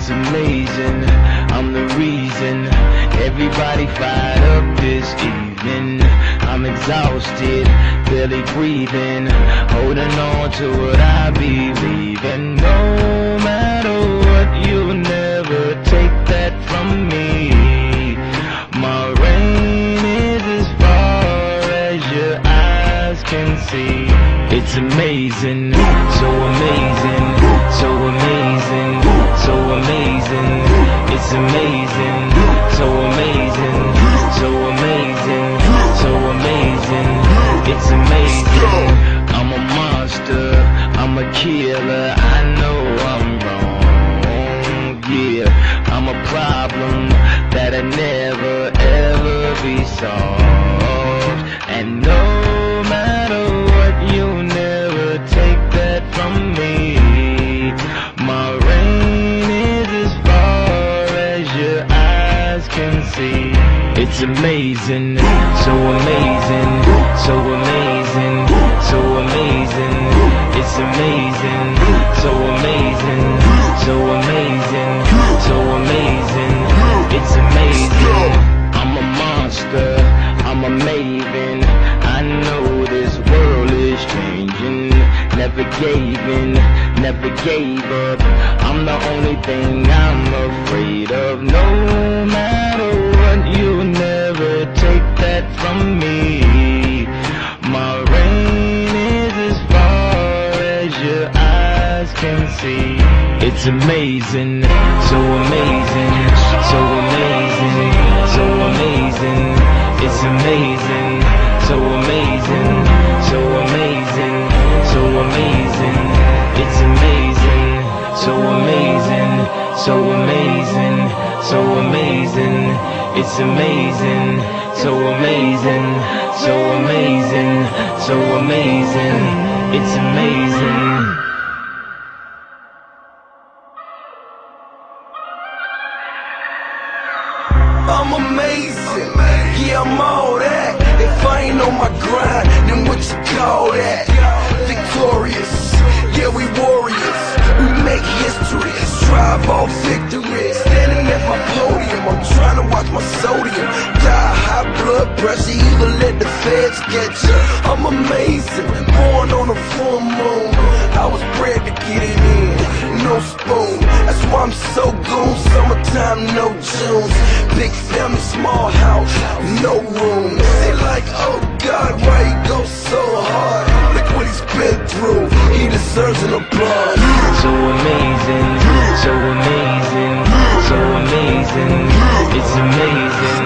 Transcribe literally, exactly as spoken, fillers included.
It's amazing, I'm the reason everybody fired up this evening. I'm exhausted, barely breathing, holding on to what I believe in. No matter what, you'll never take that from me. My reign is as far as your eyes can see. It's amazing, so amazing, so amazing, so amazing. It's amazing, so amazing, so amazing, so amazing. It's amazing. I'm a monster, I'm a killer. I know I'm wrong, yeah. I'm a problem that'll never ever be solved. And no matter what, you'll never take that from me. My reign is as far as your eyes can see. It's amazing, so amazing, so amazing, so amazing. It's amazing, so amazing, so amazing, so amazing. It's amazing. I'm a monster, I'm a maven. I know this world is changing. Never gave in, never gave up. I'm the only thing I'm afraid of. No matter what, you'll never take that from me. My reign is as far as your eyes can see. It's amazing, so amazing, so amazing, so amazing. It's amazing, so amazing, so amazing, so amazing. It's amazing, so amazing, so amazing, so amazing. It's amazing, so amazing, so amazing, so amazing. It's amazing. I'm amazing, yeah, I'm all that. If I ain't on my grind, then what you call that? Victorious, yeah, we warriors. We make history, strive all victory. Standing at my podium, I'm trying to watch my sodium. Die high blood pressure, either let the feds get you. I'm amazing, born on a full moon. I was bred to get it in, no spoon. That's why I'm so goon, summertime, no Junes. Big family, small house, no room. They like, oh God, why he go so hard? Look what he's been through, he deserves an applause. So amazing, so amazing, so amazing. It's amazing,